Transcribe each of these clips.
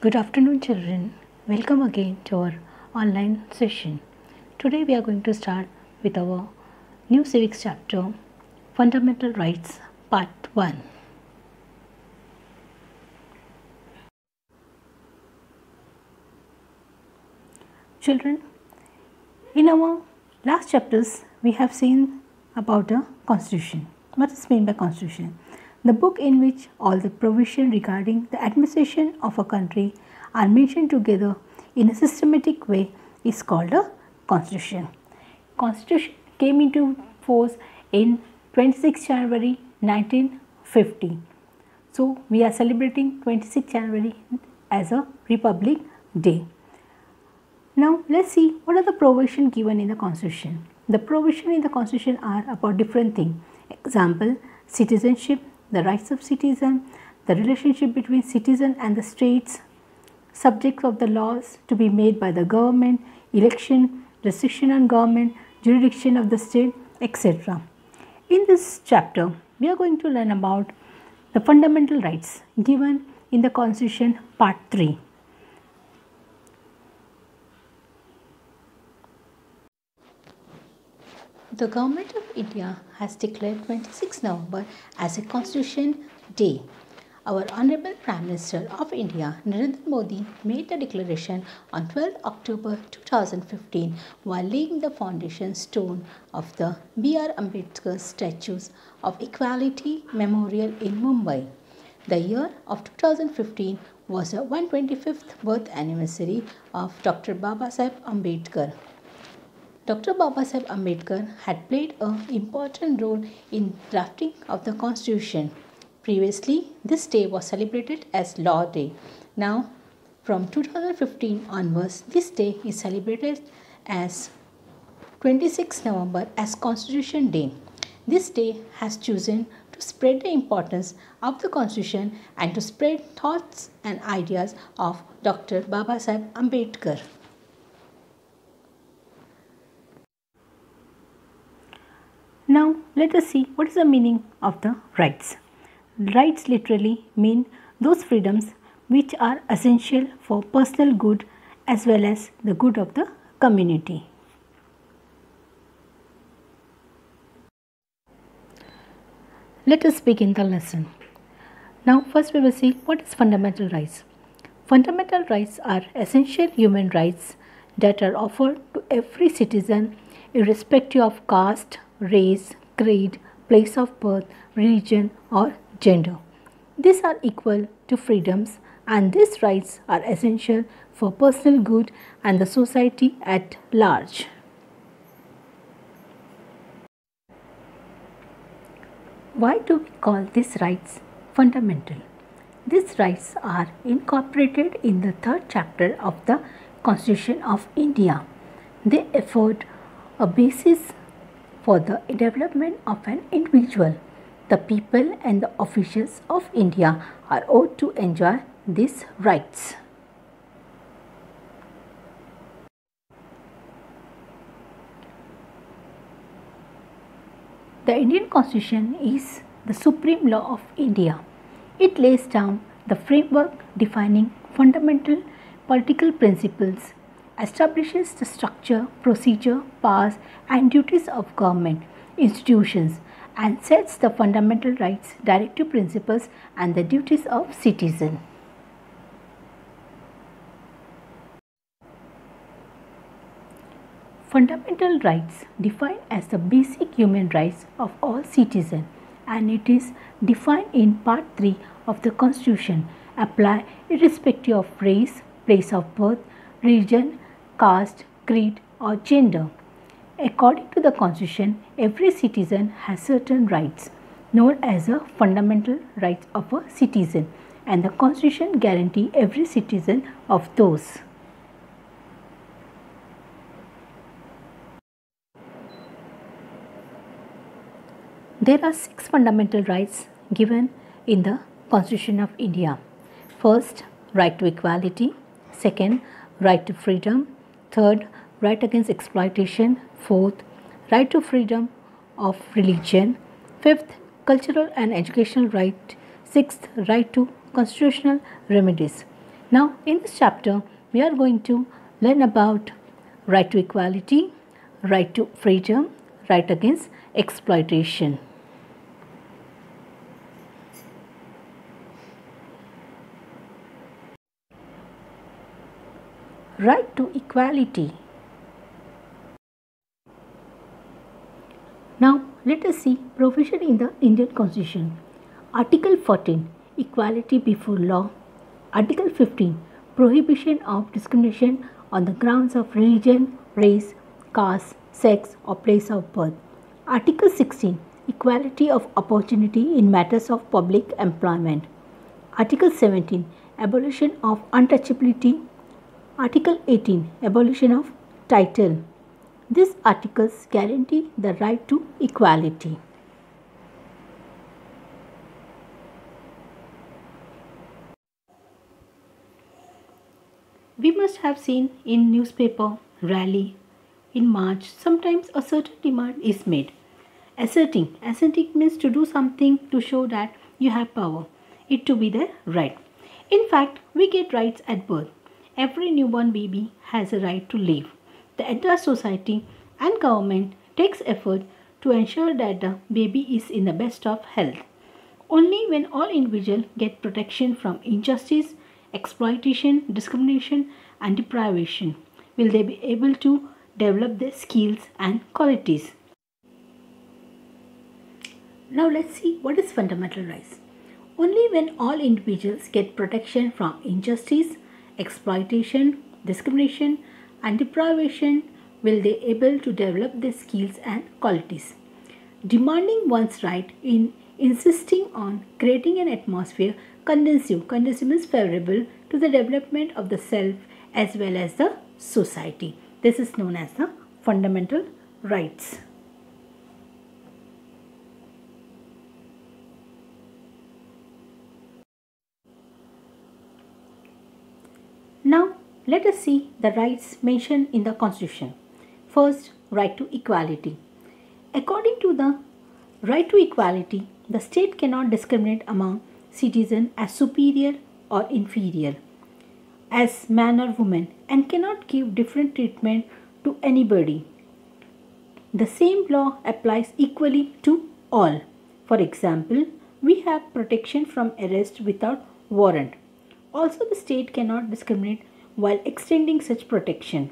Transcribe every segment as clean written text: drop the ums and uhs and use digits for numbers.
Good afternoon, children. Welcome again to our online session. Today we are going to start with our new civics chapter, Fundamental Rights, Part 1. Children, in our last chapters, we have seen about the Constitution. What is meant by Constitution? The book in which all the provisions regarding the administration of a country are mentioned together in a systematic way is called a Constitution. Constitution came into force in 26 January 1950. So, we are celebrating 26 January as a Republic Day. Now, let's see what are the provisions given in the Constitution. The provisions in the Constitution are about different things. Example, citizenship, the rights of citizen, the relationship between citizen and the states, subjects of the laws to be made by the government, election, restriction on government, jurisdiction of the state, etc. In this chapter, we are going to learn about the fundamental rights given in the Constitution Part 3. The Government of India has declared 26 November as a Constitution Day. Our Honorable Prime Minister of India, Narendra Modi, made the declaration on 12 October 2015 while laying the foundation stone of the B.R. Ambedkar Statues of Equality Memorial in Mumbai. The year of 2015 was the 125th birth anniversary of Dr. Babasaheb Ambedkar. Dr. Babasaheb Ambedkar had played an important role in drafting of the Constitution. Previously, this day was celebrated as Law Day. Now, from 2015 onwards, this day is celebrated as 26 November as Constitution Day. This day has chosen to spread the importance of the Constitution and to spread thoughts and ideas of Dr. Babasaheb Ambedkar. Now, let us see what is the meaning of the rights. Rights literally mean those freedoms which are essential for personal good as well as the good of the community. Let us begin the lesson. Now, first we will see what is fundamental rights. Fundamental rights are essential human rights that are offered to every citizen irrespective of caste, race, creed, place of birth, religion or gender. These are equal to freedoms and these rights are essential for personal good and the society at large. Why do we call these rights fundamental? These rights are incorporated in the third chapter of the Constitution of India. They afford a basis for the development of an individual. The people and the officials of India are ought to enjoy these rights. The Indian Constitution is the supreme law of India. It lays down the framework defining fundamental political principles, establishes the structure, procedure, powers and duties of government institutions and sets the fundamental rights, directive principles and the duties of citizen. Fundamental rights defined as the basic human rights of all citizens and it is defined in Part 3 of the Constitution apply irrespective of race, place of birth, religion, caste, creed or gender. According to the Constitution, every citizen has certain rights known as the fundamental rights of a citizen and the Constitution guarantees every citizen of those. There are 6 fundamental rights given in the Constitution of India. First, right to equality. Second, right to freedom. Third, right against exploitation. Fourth, right to freedom of religion. Fifth, cultural and educational right. Sixth, right to constitutional remedies. Now, in this chapter, we are going to learn about right to equality, right to freedom, right against exploitation. Right to equality. Now, let us see provision in the Indian Constitution. Article 14, Equality before law. Article 15, Prohibition of discrimination on the grounds of religion, race, caste, sex, or place of birth. Article 16, Equality of opportunity in matters of public employment. Article 17, Abolition of untouchability. Article 18, Abolition of title. These articles guarantee the right to equality. We must have seen in newspaper, rally, in march, sometimes a certain demand is made. Asserting means to do something to show that you have power, it to be the right. In fact, we get rights at birth. Every newborn baby has a right to live. The entire society and government takes effort to ensure that the baby is in the best of health. Only when all individuals get protection from injustice, exploitation, discrimination, and deprivation will they be able to develop their skills and qualities. Now let's see what is fundamental rights. Only when all individuals get protection from injustice, exploitation, discrimination, and deprivation will they able to develop their skills and qualities. Demanding one's right in insisting on creating an atmosphere conducive means favorable to the development of the self as well as the society. This is known as the fundamental rights. Now, let us see the rights mentioned in the Constitution. First, right to equality. According to the right to equality, the state cannot discriminate among citizens as superior or inferior, as man or woman, and cannot give different treatment to anybody. The same law applies equally to all. For example, we have protection from arrest without warrant. Also, the state cannot discriminate while extending such protection.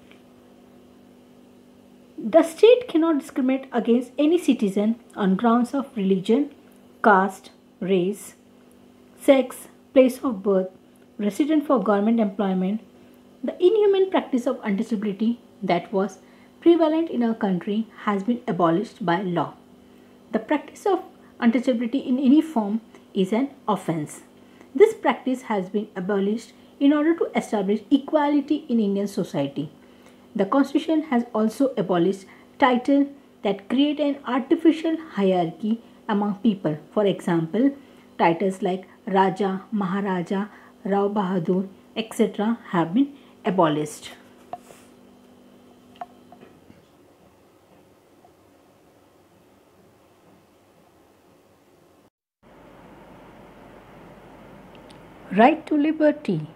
The state cannot discriminate against any citizen on grounds of religion, caste, race, sex, place of birth, resident for government employment. The inhuman practice of untouchability that was prevalent in our country has been abolished by law. The practice of untouchability in any form is an offence. This practice has been abolished in order to establish equality in Indian society. The Constitution has also abolished titles that create an artificial hierarchy among people. For example, titles like Raja, Maharaja, Rao Bahadur, etc. have been abolished. Right to liberty.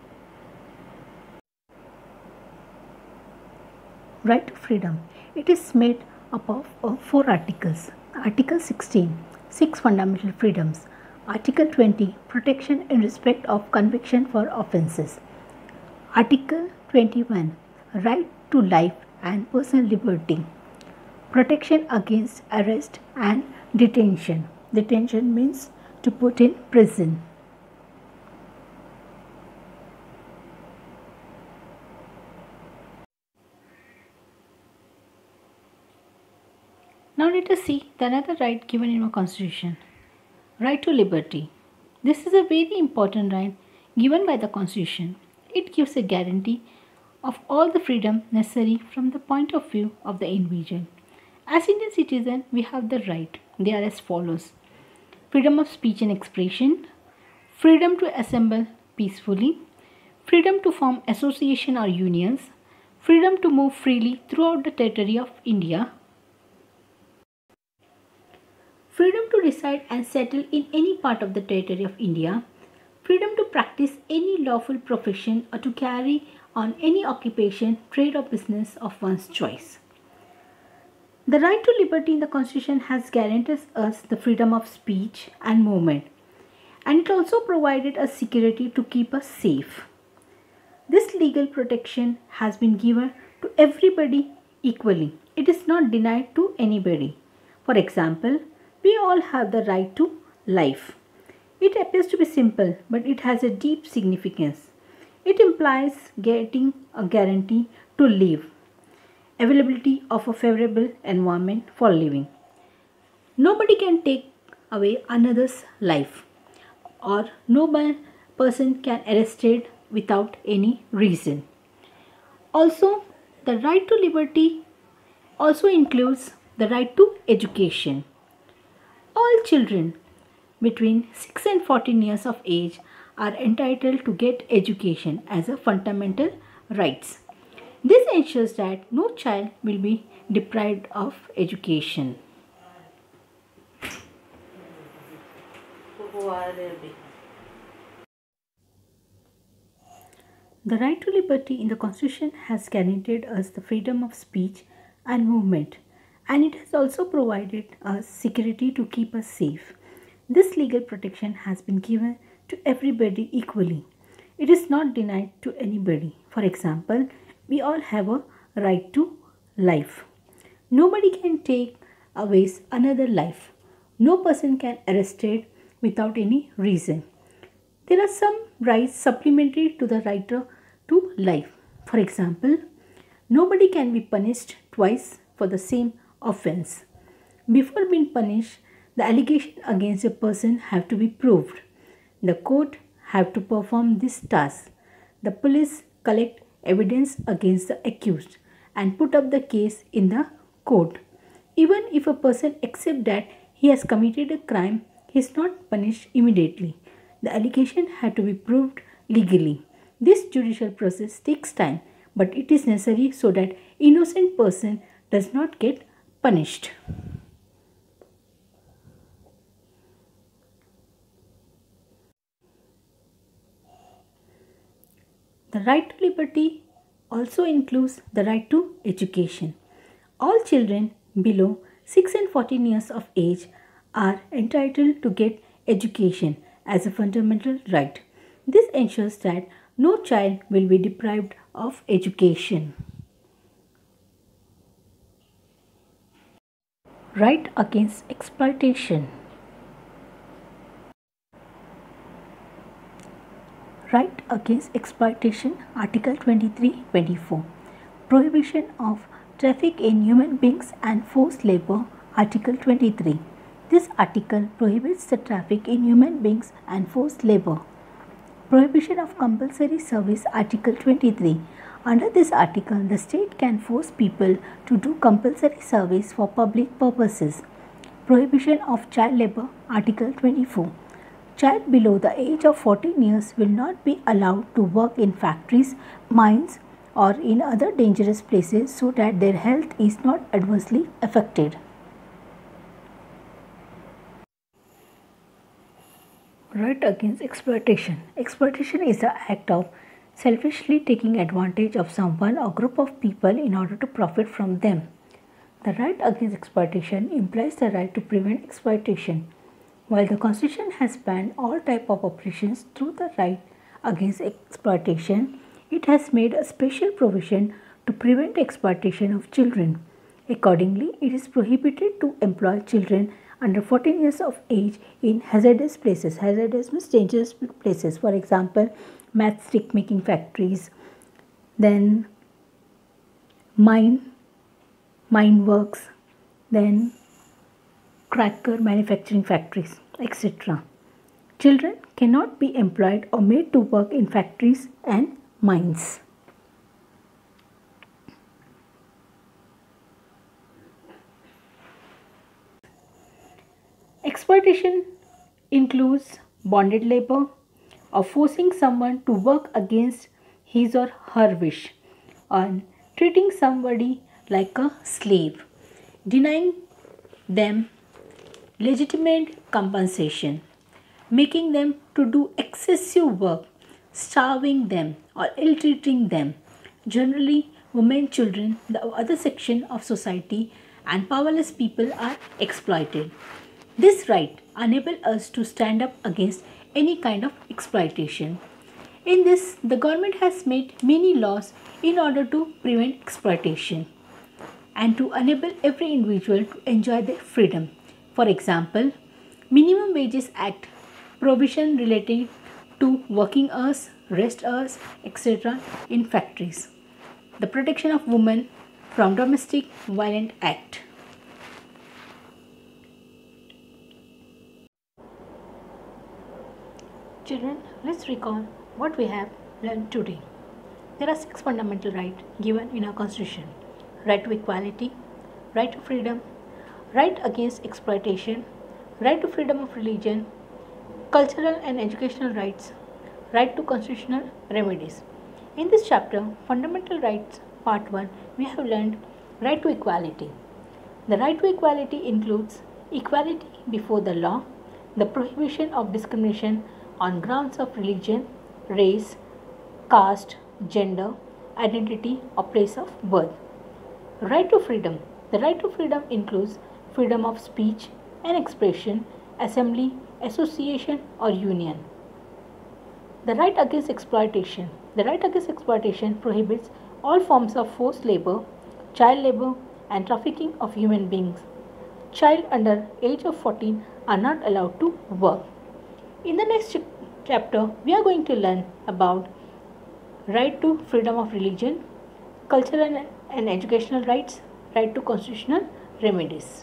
Right to freedom. It is made up of 4 articles. Article 16, 6 fundamental freedoms. Article 20, protection in respect of conviction for offences. Article 21, right to life and personal liberty. Protection against arrest and detention. Detention means to put in prison. Now let us see the another right given in our Constitution. Right to liberty. This is a very important right given by the Constitution. It gives a guarantee of all the freedom necessary from the point of view of the individual. As Indian citizens, we have the right. They are as follows: freedom of speech and expression, freedom to assemble peacefully, freedom to form association or unions, freedom to move freely throughout the territory of India, freedom to reside and settle in any part of the territory of India, freedom to practice any lawful profession or to carry on any occupation, trade, or business of one's choice. The right to liberty in the Constitution has guaranteed us the freedom of speech and movement, and it also provided us security to keep us safe. This legal protection has been given to everybody equally. It is not denied to anybody. For example, we all have the right to life. It appears to be simple, but it has a deep significance. It implies getting a guarantee to live, availability of a favorable environment for living. Nobody can take away another's life, or no person can arrest it without any reason. Also, the right to liberty also includes the right to education. All children between 6 and 14 years of age are entitled to get education as a fundamental rights. This ensures that no child will be deprived of education. The right to liberty in the Constitution has guaranteed us the freedom of speech and movement, and it has also provided us security to keep us safe. This legal protection has been given to everybody equally. It is not denied to anybody. For example, we all have a right to life. Nobody can take away another life. No person can arrest it without any reason. There are some rights supplementary to the right to life. For example, nobody can be punished twice for the same offense. Before being punished, the allegation against a person have to be proved. The court have to perform this task. The police collect evidence against the accused and put up the case in the court. Even if a person accepts that he has committed a crime, he is not punished immediately. The allegation had to be proved legally. This judicial process takes time, but it is necessary so that innocent person does not get punished. The right to liberty also includes the right to education. All children below 6 and 14 years of age are entitled to get education as a fundamental right. This ensures that no child will be deprived of education. Right against exploitation. Right against exploitation, Article 23-24. Prohibition of traffic in human beings and forced labor, Article 23. This article prohibits the traffic in human beings and forced labor. Prohibition of compulsory service, Article 23. Under this article, the state can force people to do compulsory service for public purposes. Prohibition of child labor, Article 24. Child below the age of 14 years will not be allowed to work in factories, mines, or in other dangerous places so that their health is not adversely affected. Right against exploitation. Exploitation is the act of selfishly taking advantage of someone or group of people in order to profit from them. The right against exploitation implies the right to prevent exploitation. While the Constitution has banned all type of operations through the right against exploitation, it has made a special provision to prevent exploitation of children. Accordingly, it is prohibited to employ children under 14 years of age in hazardous places. Hazardous means dangerous places. For example, matchstick making factories, then mine works, then cracker manufacturing factories, etc. Children cannot be employed or made to work in factories and mines. Exploitation includes bonded labor or forcing someone to work against his or her wish, and treating somebody like a slave, denying them legitimate compensation. making them to do excessive work, starving them or ill-treating them. Generally, women, children, the other section of society and powerless people are exploited. This right enables us to stand up against any kind of exploitation. In this, the government has made many laws in order to prevent exploitation and to enable every individual to enjoy their freedom. For example, Minimum Wages Act, provision relating to working hours, rest hours, etc. in factories. The Protection of Women from Domestic Violence Act. Children, let's recall what we have learned today. There are 6 fundamental rights given in our Constitution: right to equality, right to freedom, right against exploitation, right to freedom of religion, cultural and educational rights, right to constitutional remedies. In this chapter, Fundamental Rights Part 1, we have learned right to equality. The right to equality includes equality before the law, the prohibition of discrimination on grounds of religion, race, caste, gender, identity, or place of birth. Right to freedom. The right to freedom includes freedom of speech and expression, assembly, association, or union. The right against exploitation. The right against exploitation prohibits all forms of forced labor, child labor, and trafficking of human beings. Child under age of 14 are not allowed to work. In the next chapter, we are going to learn about right to freedom of religion, cultural and educational rights, right to constitutional remedies.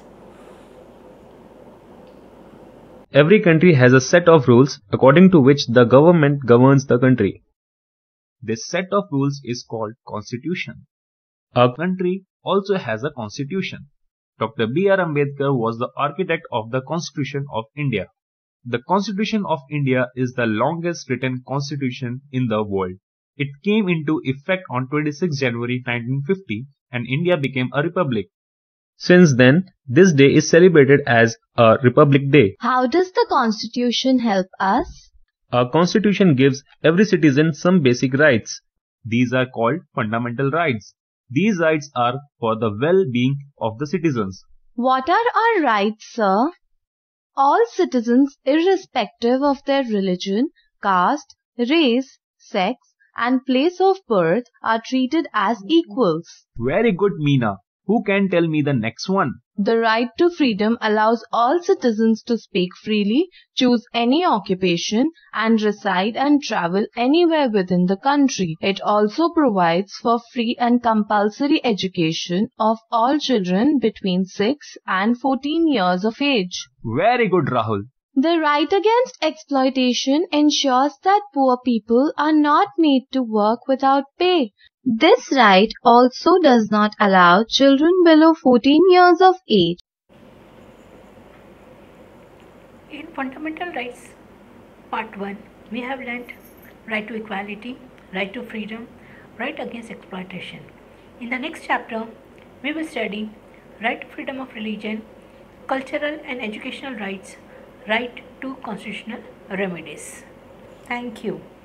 Every country has a set of rules according to which the government governs the country. This set of rules is called Constitution. A country also has a Constitution. Dr. B.R. Ambedkar was the architect of the Constitution of India. The Constitution of India is the longest written constitution in the world. It came into effect on 26 January 1950 and India became a republic. Since then, this day is celebrated as a Republic Day. How does the Constitution help us? A constitution gives every citizen some basic rights. These are called fundamental rights. These rights are for the well-being of the citizens. What are our rights, sir? All citizens, irrespective of their religion, caste, race, sex, and place of birth, are treated as equals. Very good, Meena. Who can tell me the next one? The right to freedom allows all citizens to speak freely, choose any occupation, and reside and travel anywhere within the country. It also provides for free and compulsory education of all children between 6 and 14 years of age. Very good, Rahul. The right against exploitation ensures that poor people are not made to work without pay. This right also does not allow children below 14 years of age. In Fundamental Rights Part 1, we have learnt right to equality, right to freedom, right against exploitation. In the next chapter, we will study right to freedom of religion, cultural and educational rights, right to constitutional remedies. Thank you.